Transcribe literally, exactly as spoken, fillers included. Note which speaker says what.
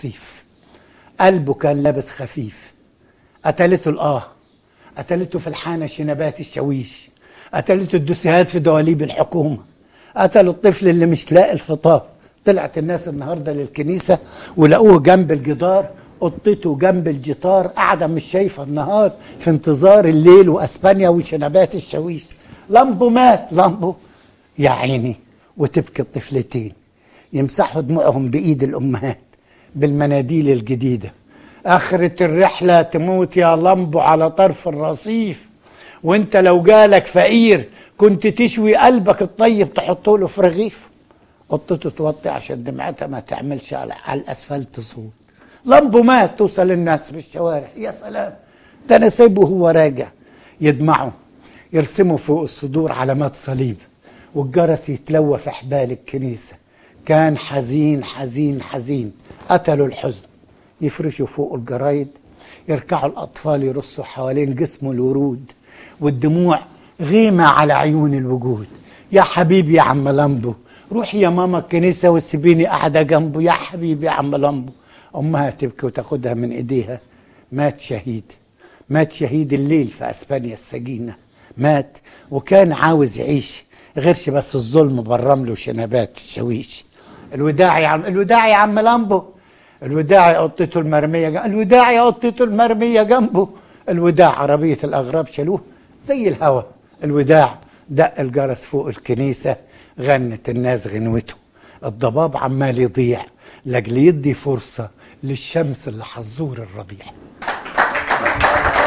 Speaker 1: صيف. قلبه كان لابس خفيف. قتلته الآه، قتلته في الحانة شنبات الشويش، قتلته الدسيهات في دواليب الحكومة، قتلوا الطفل اللي مش لاقي الفطار. طلعت الناس النهاردة للكنيسة ولقوه جنب الجدار، قطته جنب الجدار قاعدة مش شايفة النهار في انتظار الليل وأسبانيا وشنبات الشويش. لامبو مات، لامبو يا عيني. وتبكي الطفلتين يمسحوا دموعهم بإيد الأمهات بالمناديل الجديدة. آخرة الرحلة تموت يا لامبو على طرف الرصيف، وانت لو جالك فقير كنت تشوي قلبك الطيب تحطه له في رغيف. قطته توطي عشان دمعتها ما تعملش على الأسفلت صوت. لامبو مات. توصل الناس بالشوارع يا سلام، ده انا سايبه وهو راجع. يدمعوا، يرسموا فوق الصدور علامات صليب، والجرس يتلوى في حبال الكنيسة. كان حزين حزين حزين. قتلوا الحزن. يفرشوا فوق الجرايد، يركعوا الأطفال يرصوا حوالين جسمه الورود، والدموع غيمة على عيون الوجود. يا حبيبي يا عم لامبو، روحي يا ماما الكنيسة وسيبيني قاعدة جنبه. يا حبيبي يا عم لامبو. أمها تبكي وتاخدها من إيديها. مات شهيد، مات شهيد الليل في أسبانيا السجينة. مات وكان عاوز يعيش، غيرش بس الظلم بالرمل وشنبات الشويش. الوداع يا عم، الوداع يا عم لامبو، الوداع يا قطته المرمية جنبه، الوداع يا قطته المرمية جنبه. الوداع عربية الأغراب شالوه زي الهوا. الوداع دق الجرس فوق الكنيسة، غنت الناس غنوته. الضباب عمال يضيع لاجل يدي فرصة للشمس اللي حزور الربيع.